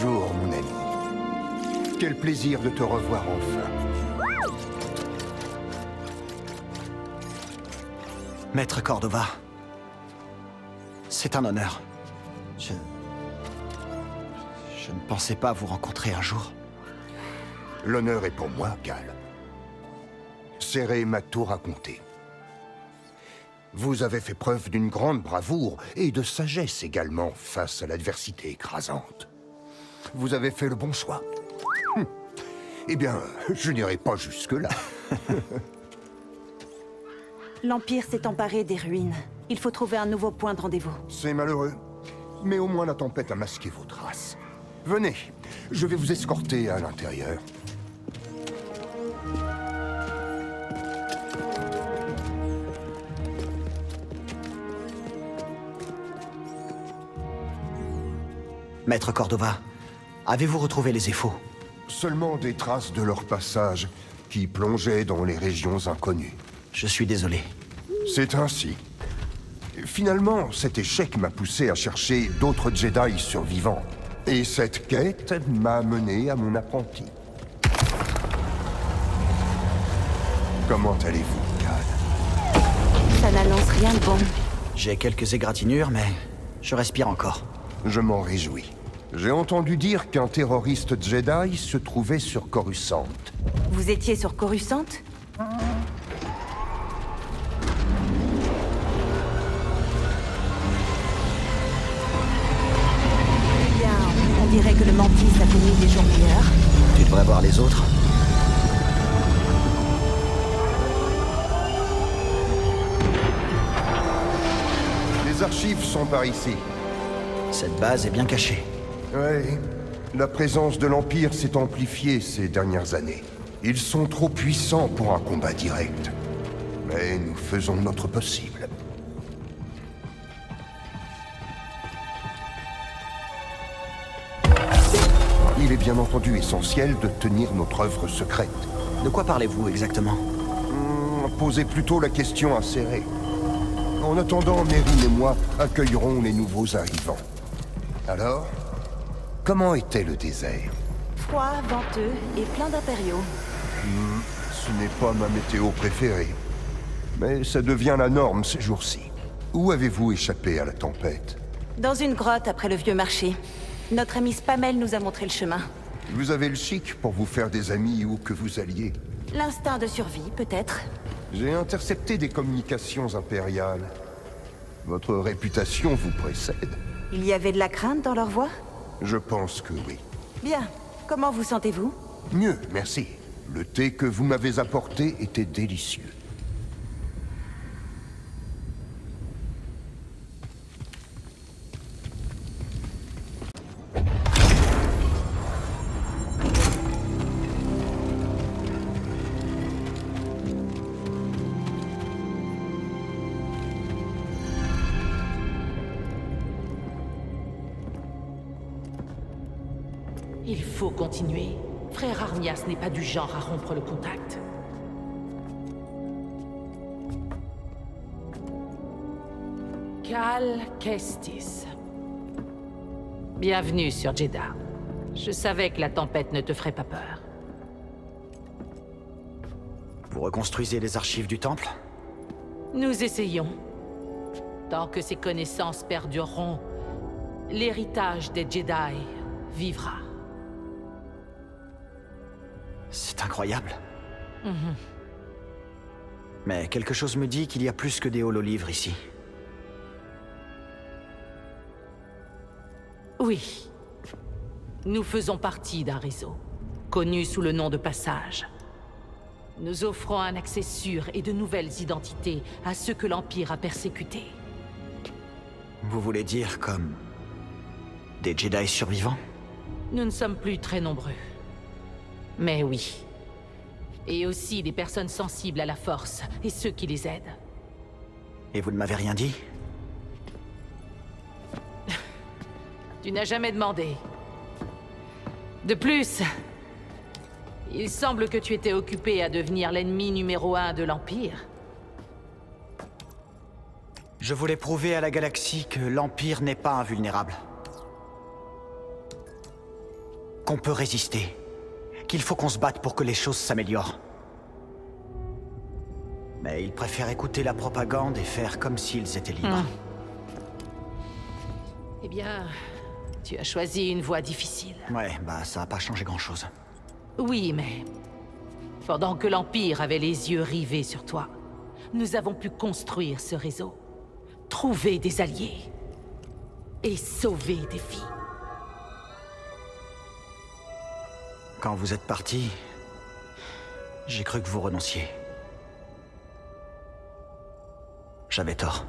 Bonjour, mon ami. Quel plaisir de te revoir enfin. Maître Cordova, c'est un honneur. Je ne pensais pas vous rencontrer un jour. L'honneur est pour moi, Cal. Céré m'a tout raconté. Vous avez fait preuve d'une grande bravoure et de sagesse également face à l'adversité écrasante. Vous avez fait le bon choix. Eh bien, je n'irai pas jusque-là. L'Empire s'est emparé des ruines. Il faut trouver un nouveau point de rendez-vous. C'est malheureux, mais au moins la tempête a masqué vos traces. Venez, je vais vous escorter à l'intérieur. Maître Cordova, avez-vous retrouvé les Éphaux? Seulement des traces de leur passage qui plongeaient dans les régions inconnues. Je suis désolé. C'est ainsi. Finalement, cet échec m'a poussé à chercher d'autres Jedi survivants. Et cette quête m'a mené à mon apprenti. Comment allez-vous, Cal? Ça n'annonce rien de bon. J'ai quelques égratignures, mais je respire encore. Je m'en réjouis. J'ai entendu dire qu'un terroriste Jedi se trouvait sur Coruscant. Vous étiez sur Coruscant? Bien, on dirait que le Mantis a connu des jours meilleurs. Tu devrais voir les autres. Les archives sont par ici. Cette base est bien cachée. Oui, la présence de l'Empire s'est amplifiée ces dernières années. Ils sont trop puissants pour un combat direct. Mais nous faisons notre possible. Il est bien entendu essentiel de tenir notre œuvre secrète. De quoi parlez-vous exactement? Posez plutôt la question à Céré. En attendant, Mérine et moi accueillerons les nouveaux arrivants. Alors, comment était le désert? Froid, venteux et plein d'impériaux. Ce n'est pas ma météo préférée. Mais ça devient la norme ces jours-ci. Où avez-vous échappé à la tempête? Dans une grotte après le vieux marché. Notre ami Spamel nous a montré le chemin. Vous avez le chic pour vous faire des amis où que vous alliez. L'instinct de survie, peut-être. J'ai intercepté des communications impériales. Votre réputation vous précède. Il y avait de la crainte dans leur voix? Je pense que oui. Bien. Comment vous sentez-vous? Mieux, merci. Le thé que vous m'avez apporté était délicieux. Il faut continuer. Frère Armias n'est pas du genre à rompre le contact. Cal Kestis. Bienvenue sur Jeddah. Je savais que la tempête ne te ferait pas peur. Vous reconstruisez les archives du temple? Nous essayons. Tant que ces connaissances perdureront, l'héritage des Jedi vivra. C'est incroyable. Mais quelque chose me dit qu'il y a plus que des hololivres ici. Oui. Nous faisons partie d'un réseau, connu sous le nom de Passage. Nous offrons un accès sûr et de nouvelles identités à ceux que l'Empire a persécutés. Vous voulez dire comme... des Jedi survivants? Nous ne sommes plus très nombreux. Mais oui. Et aussi des personnes sensibles à la Force et ceux qui les aident. Et vous ne m'avez rien dit? Tu n'as jamais demandé. De plus, il semble que tu étais occupé à devenir l'ennemi numéro 1 de l'Empire. Je voulais prouver à la galaxie que l'Empire n'est pas invulnérable. qu'on peut résister, qu'il faut qu'on se batte pour que les choses s'améliorent. Mais ils préfèrent écouter la propagande et faire comme s'ils étaient libres. Eh bien, tu as choisi une voie difficile. Ouais, bah ça a pas changé grand-chose. Oui, mais... pendant que l'Empire avait les yeux rivés sur toi, nous avons pu construire ce réseau, trouver des alliés et sauver des vies. Quand vous êtes parti, j'ai cru que vous renonciez. J'avais tort.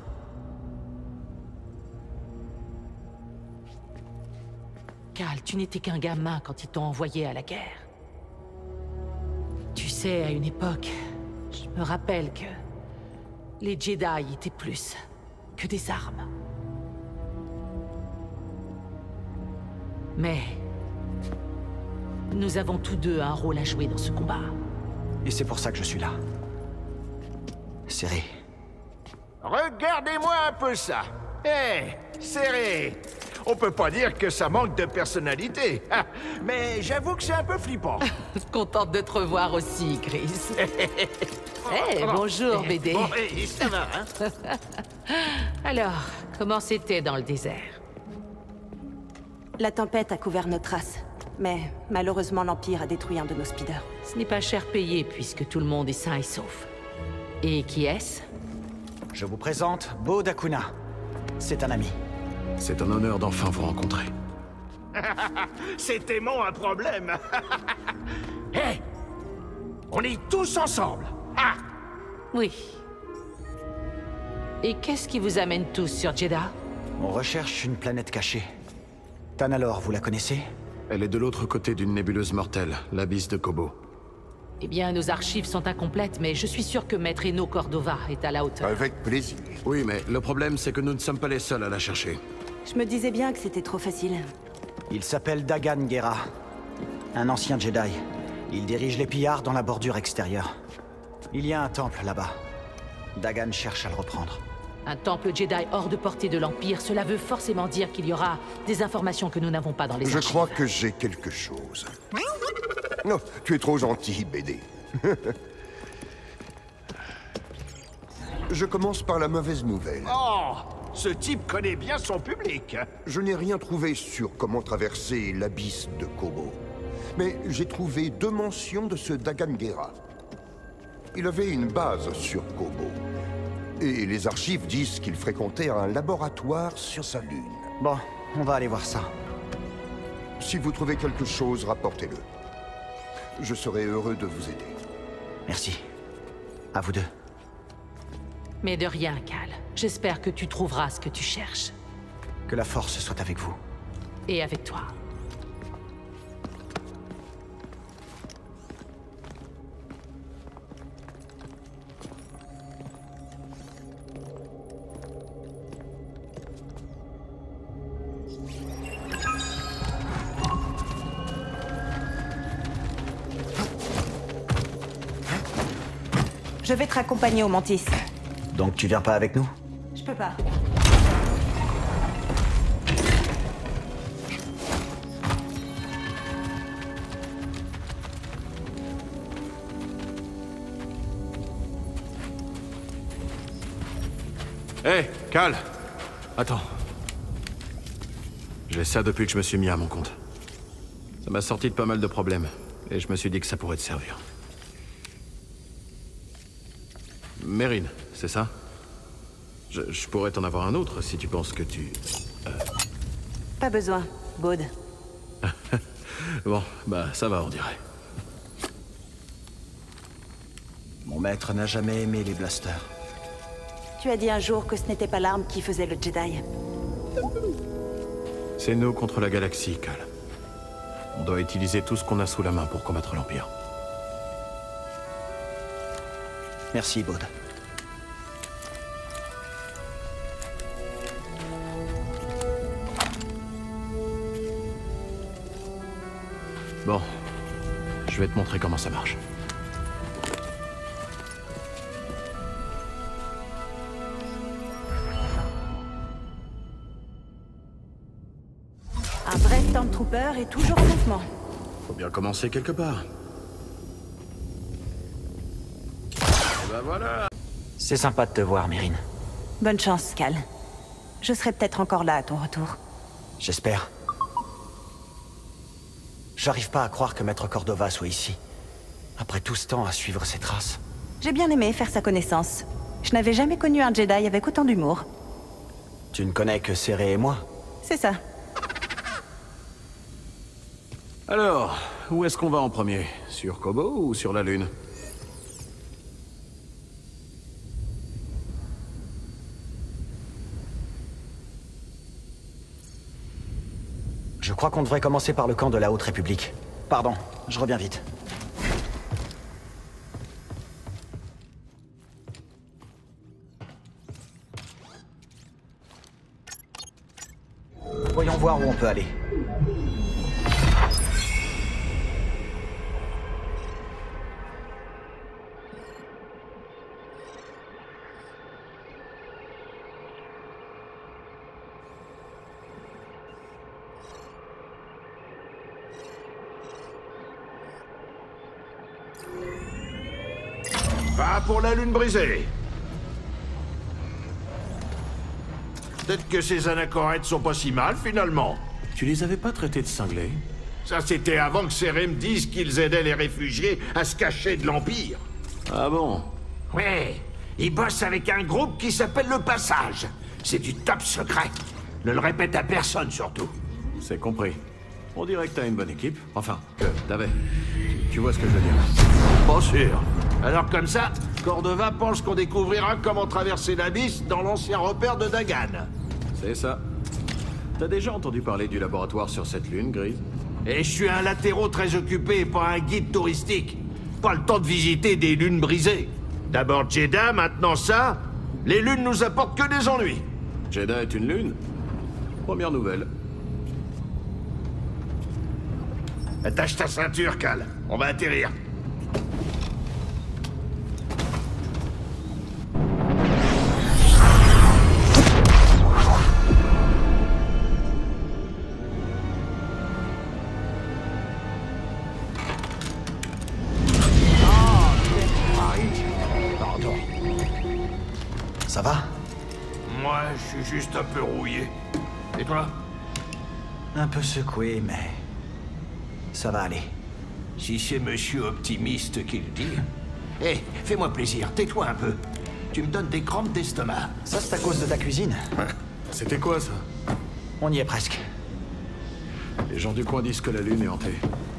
Cal, tu n'étais qu'un gamin quand ils t'ont envoyé à la guerre. Tu sais, à une époque, je me rappelle que les Jedi étaient plus que des armes. Mais nous avons tous deux un rôle à jouer dans ce combat. Et c'est pour ça que je suis là. Serré. Regardez-moi un peu ça. Hé, serré. On peut pas dire que ça manque de personnalité. Ah, mais j'avoue que c'est un peu flippant. Contente de te revoir aussi, Chris. Bonjour, BD. Bon, ça va, hein? Alors, comment c'était dans le désert? La tempête a couvert nos traces. Mais malheureusement, l'Empire a détruit un de nos speeders. Ce n'est pas cher payé puisque tout le monde est sain et sauf. Et qui est-ce? Je vous présente Beau Dakuna. C'est un ami. C'est un honneur d'enfin vous rencontrer. C'était mon un problème. Hé, on est tous ensemble. Ah, Oui. Et qu'est-ce qui vous amène tous sur Jeddah? On recherche une planète cachée. Tanalor, vous la connaissez? Elle est de l'autre côté d'une nébuleuse mortelle, l'abysse de Kobo. Eh bien, nos archives sont incomplètes, mais je suis sûr que Maître Eno Cordova est à la hauteur. Avec plaisir. Oui, mais le problème, c'est que nous ne sommes pas les seuls à la chercher. Je me disais bien que c'était trop facile. Il s'appelle Dagan Gera. Un ancien Jedi. Il dirige les pillards dans la bordure extérieure. Il y a un temple là-bas. Dagan cherche à le reprendre. Un temple Jedi hors de portée de l'Empire, cela veut forcément dire qu'il y aura des informations que nous n'avons pas dans les Je archives. crois que j'ai quelque chose. Non, tu es trop gentil, BD. Je commence par la mauvaise nouvelle. oh, ce type connaît bien son public. Je n'ai rien trouvé sur comment traverser l'abysse de Kobo. Mais j'ai trouvé 2 mentions de ce Dagan Gera. Il avait une base sur Kobo. Et les archives disent qu'il fréquentait un laboratoire sur sa lune. Bon, on va aller voir ça. Si vous trouvez quelque chose, rapportez-le. Je serai heureux de vous aider. Merci. À vous deux. Mais de rien, Cal. J'espère que tu trouveras ce que tu cherches. Que la force soit avec vous. Et avec toi. Je vais te raccompagner au Mantis. Donc tu viens pas avec nous? Je peux pas. Hé, Cal! Attends. J'ai ça depuis que je me suis mis à mon compte. Ça m'a sorti de pas mal de problèmes, et je me suis dit que ça pourrait te servir. Mérine, c'est ça? Je pourrais t'en avoir un autre si tu penses que tu... Pas besoin, Baud. Bon, bah ça va, on dirait. Mon maître n'a jamais aimé les blasters. Tu as dit un jour que ce n'était pas l'arme qui faisait le Jedi. C'est nous contre la galaxie, Cal. On doit utiliser tout ce qu'on a sous la main pour combattre l'Empire. Merci, Baud. Bon, je vais te montrer comment ça marche. Un vrai Stormtrooper est toujours en mouvement. Faut bien commencer quelque part. Et ben voilà. C'est sympa de te voir, Mérine. Bonne chance, Cal. Je serai peut-être encore là à ton retour. J'espère. J'arrive pas à croire que Maître Cordova soit ici. Après tout ce temps à suivre ses traces. J'ai bien aimé faire sa connaissance. Je n'avais jamais connu un Jedi avec autant d'humour. Tu ne connais que Céré et moi. C'est ça. Alors, où est-ce qu'on va en premier? Sur Koboh ou sur la Lune? Je crois qu'on devrait commencer par le camp de la Haute République. Pardon, je reviens vite. Voyons voir où on peut aller. Va pour la lune brisée. Peut-être que ces anachorètes sont pas si mal, finalement. Tu les avais pas traités de cinglés? Ça, c'était avant que Céré me dise qu'ils aidaient les réfugiés à se cacher de l'Empire. Ah bon? Ouais, ils bossent avec un groupe qui s'appelle le Passage. C'est du top secret. Ne le répète à personne, surtout. C'est compris. On dirait que t'as une bonne équipe. Enfin, que t'avais. Tu vois ce que je veux dire? Pas sûr. Alors comme ça, Cordova pense qu'on découvrira comment traverser l'abysse dans l'ancien repère de Dagan. C'est ça. T'as déjà entendu parler du laboratoire sur cette lune, Grise? Et je suis un latéraux très occupé et pas un guide touristique. Pas le temps de visiter des lunes brisées. D'abord Jeddah, maintenant ça. Les lunes nous apportent que des ennuis. Jeddah est une lune? Première nouvelle. Attache ta ceinture, Cal. On va atterrir. Pardon. Ça va? Moi, je suis juste un peu rouillé. Et toi? Un peu secoué, mais... ça va aller. Si c'est Monsieur Optimiste qui le dit... Hé, fais-moi plaisir, tais-toi un peu. Tu me donnes des crampes d'estomac. Ça, c'est à cause de ta cuisine. C'était quoi, ça? On y est presque. Les gens du coin disent que la lune est hantée.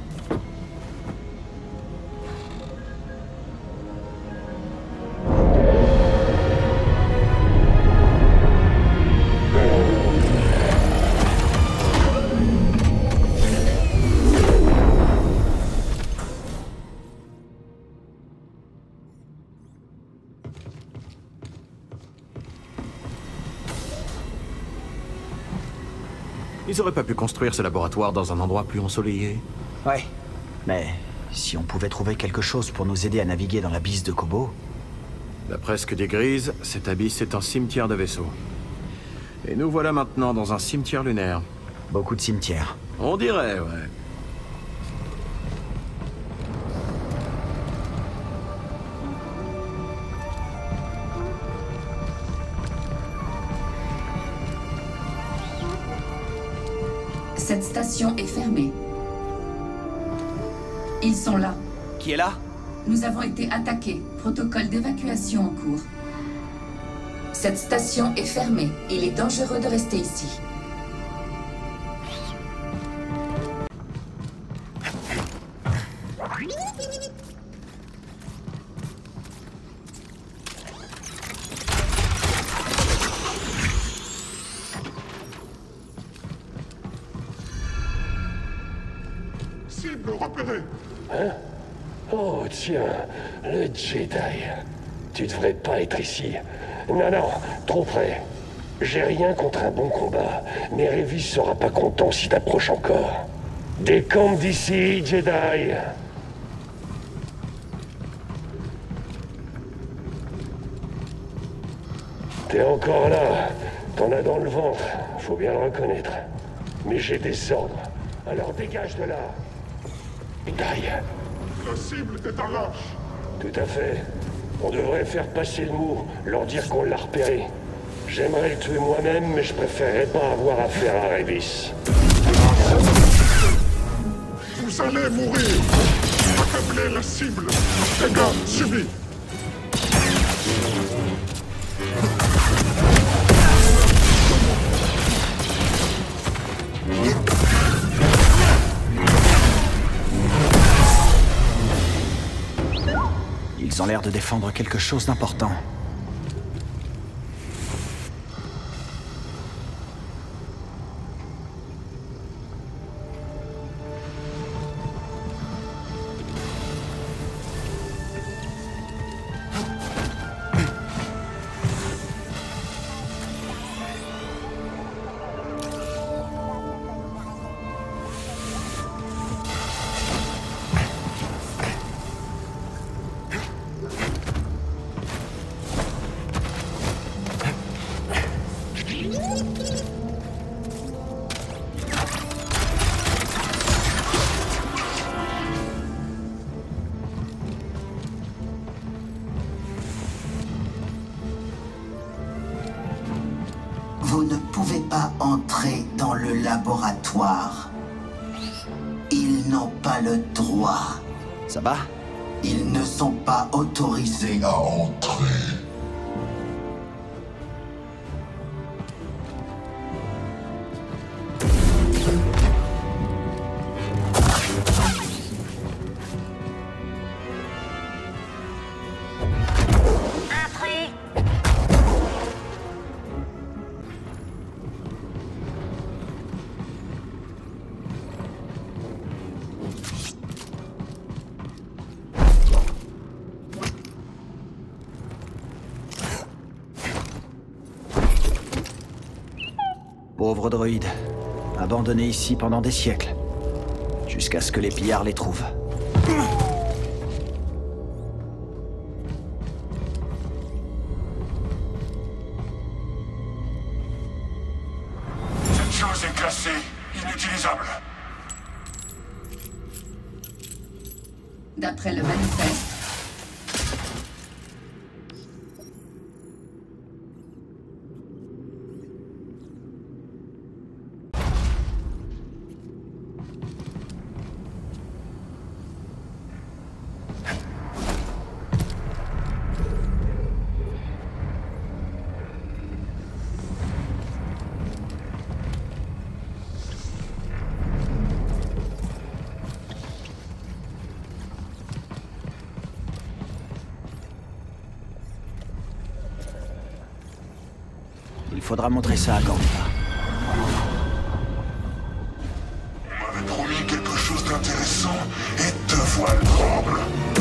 Ils auraient pas pu construire ce laboratoire dans un endroit plus ensoleillé. Ouais. Mais si on pouvait trouver quelque chose pour nous aider à naviguer dans l'abysse de Koboh... D'après ce que dit Grise, cet abysse est un cimetière de vaisseaux. Et nous voilà maintenant dans un cimetière lunaire. Beaucoup de cimetières. On dirait, ouais. Cette station est fermée. Ils sont là. Qui est là? Nous avons été attaqués. Protocole d'évacuation en cours. Cette station est fermée. Il est dangereux de rester ici. Cible repérée. Hein? Oh, tiens, le Jedi. Tu devrais pas être ici. Non, non, trop près. J'ai rien contre un bon combat, mais Révis sera pas content si t'approches encore. Décampe d'ici, Jedi. T'es encore là. T'en as dans le ventre, faut bien le reconnaître. Mais j'ai des ordres, alors dégage de là. Jedi. La cible est un lâche. Tout à fait. On devrait faire passer le mot, leur dire qu'on l'a repéré. J'aimerais le tuer moi-même, mais je préférerais pas avoir affaire à Rayvis. Vous allez mourir. Accablez la cible. Dégâts subis. Ils ont l'air de défendre quelque chose d'important. Vous ne pouvez pas entrer dans le laboratoire. Ils n'ont pas le droit. Ça va? Ils ne sont pas autorisés à entrer. Pauvres droïdes, abandonnés ici pendant des siècles, jusqu'à ce que les pillards les trouvent. Cette chose est classée inutilisable. D'après le manifeste, Il faudra montrer ça à Gandalf. On m'avait promis quelque chose d'intéressant et te voilà le comble.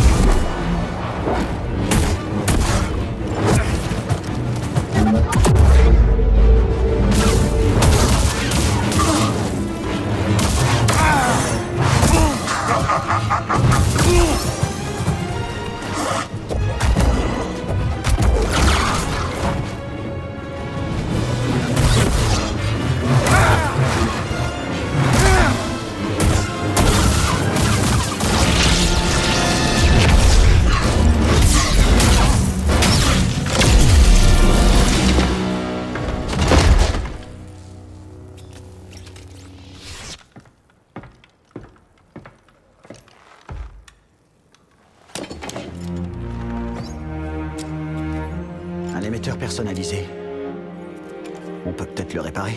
Un émetteur personnalisé. On peut peut-être le réparer.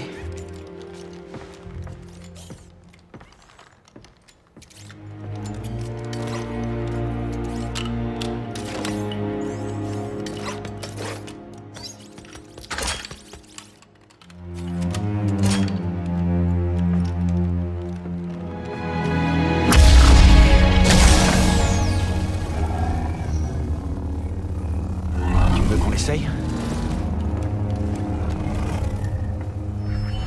Tu veux qu'on l'essaye?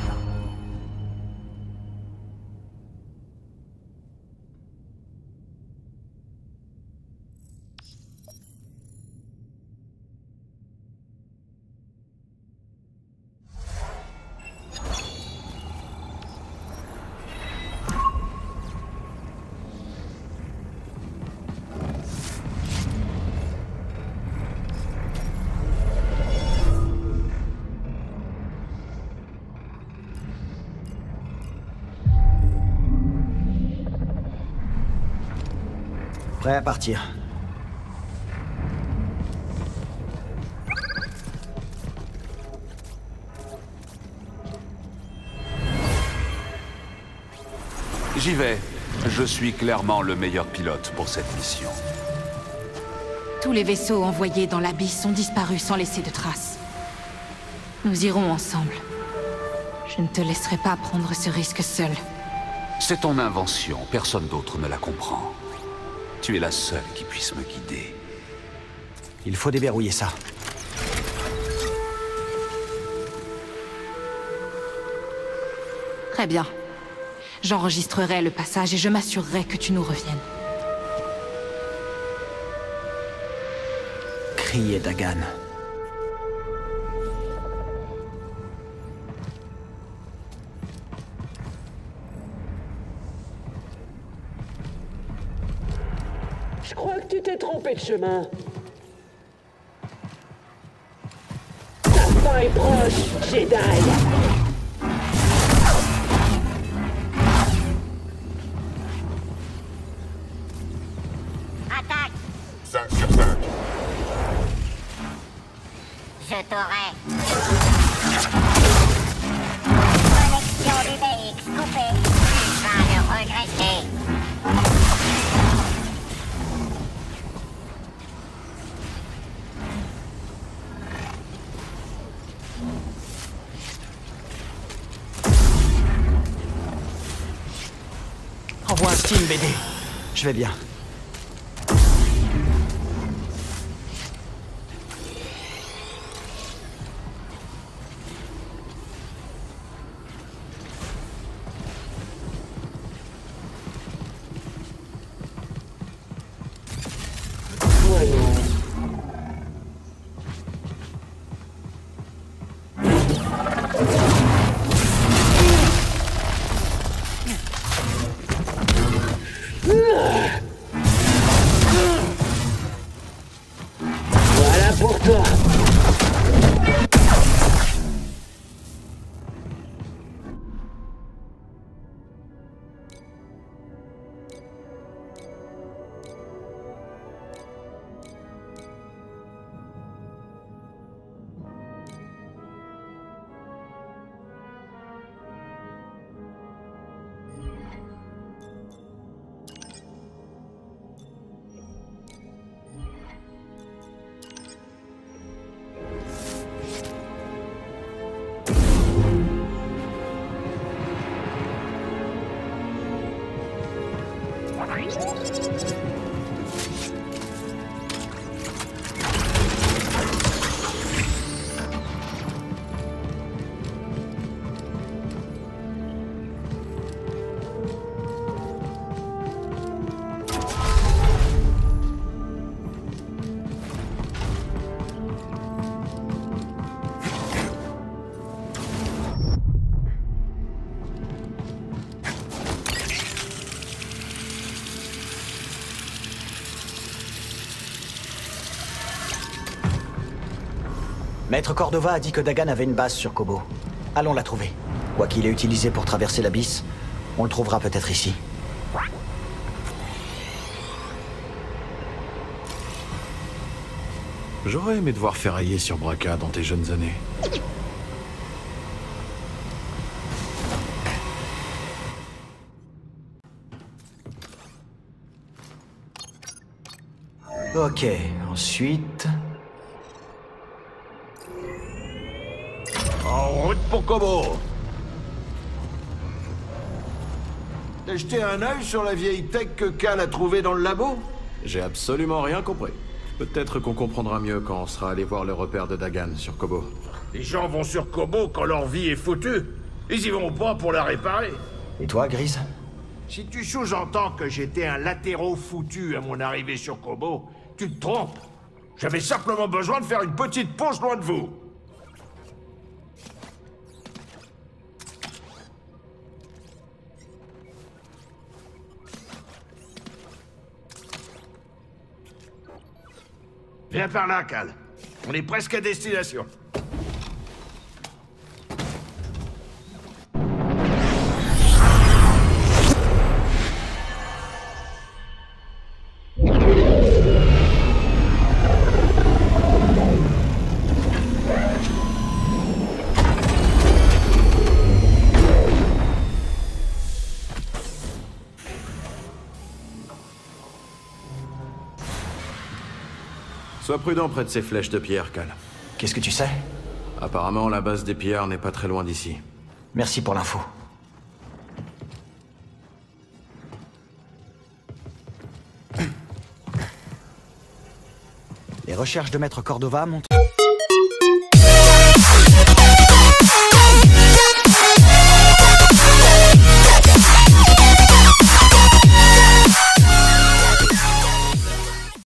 Prêt à partir. J'y vais. Je suis clairement le meilleur pilote pour cette mission. Tous les vaisseaux envoyés dans l'abysse ont disparu sans laisser de traces. Nous irons ensemble. Je ne te laisserai pas prendre ce risque seul. C'est ton invention, personne d'autre ne la comprend. Tu es la seule qui puisse me guider. Il faut déverrouiller ça. Très bien. J'enregistrerai le passage et je m'assurerai que tu nous reviennes. Criez Dagan. Je crois que tu t'es trompé de chemin. Ta fin est proche, Jedi. Attaque! 5 sur 5. Je t'aurai. Connexion du BX coupée. Tu vas le regretter. Envoie un steam, BD. Je vais bien. Voilà pour toi. Maître Cordova a dit que Dagan avait une base sur Kobo. Allons la trouver. Quoi qu'il ait utilisé pour traverser l'abysse, on le trouvera peut-être ici. J'aurais aimé te voir ferrailler sur Bracca dans tes jeunes années. Ok, ensuite... En route pour Kobo. T'as jeté un œil sur la vieille tech que Cal a trouvée dans le labo? J'ai absolument rien compris. Peut-être qu'on comprendra mieux quand on sera allé voir le repère de Dagan sur Kobo. Les gens vont sur Kobo quand leur vie est foutue. Ils y vont pas pour la réparer. Et toi, Grise? Si tu sous-entends que j'étais un latéraux foutu à mon arrivée sur Kobo, tu te trompes. J'avais simplement besoin de faire une petite pause loin de vous. Viens par là, Cal. On est presque à destination. Sois prudent près de ces flèches de pierre, Cal. Qu'est-ce que tu sais? Apparemment, la base des pillards n'est pas très loin d'ici. Merci pour l'info. Les recherches de Maître Cordova montrent